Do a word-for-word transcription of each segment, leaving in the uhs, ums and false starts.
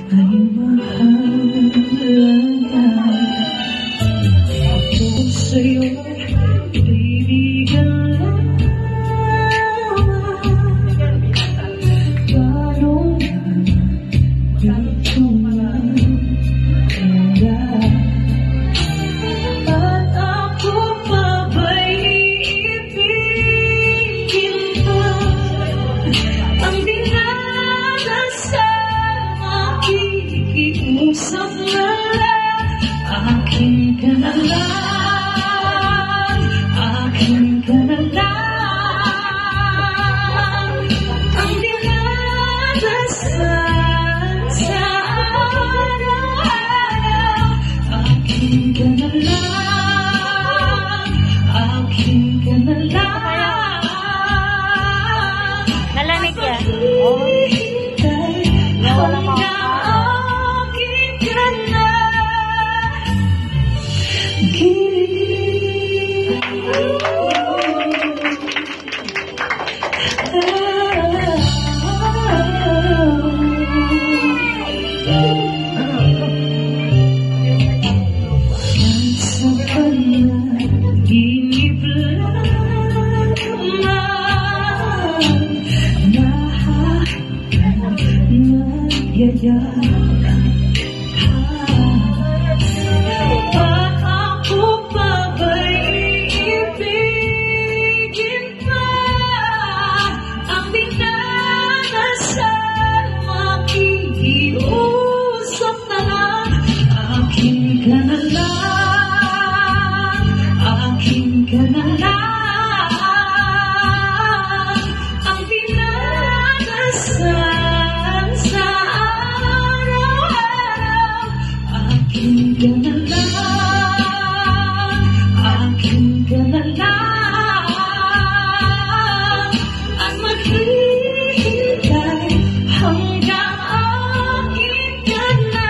ay mahalaga. Ako sa'yo kaibigan lang. Paano na ito maganda? At ako pa ba'y iibigin pa? Ang dinadasal makikiusap na lang. Akin ka na lang, akin ka na lang. Ang dinadasal sa araw-araw. Akin ka na lang, akin ka na lang. Nalamig yan. Sa panaginip lamang nagyayakap. At ako pa ba'y iibigin pa? Ang dinadasal makikiusap na lang. Akin ka na lang, akin ka na lang. Ang dinadasal sa araw-araw. Akin ka na lang, akin ka na lang. At maghihintay hanggang akin ka na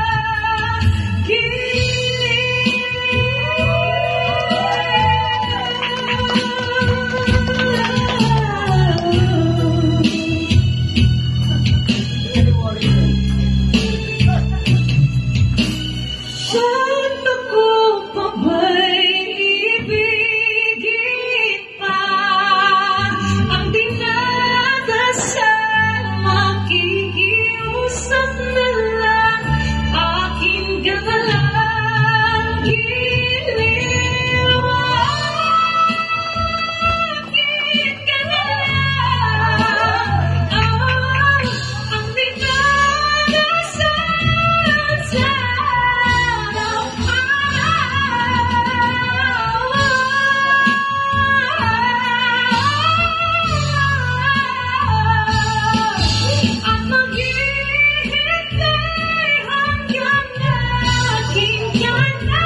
at ako pa ba'y ibigin pa? Ang dinadasal makikiusap na lang. Akin ka na lang, giliw. Akin ka na lang. Ah, ang dinadasal sa at maghihintay hanggang akin ka na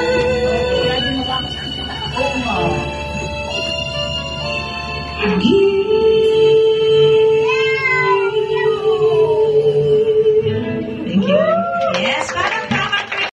giliw.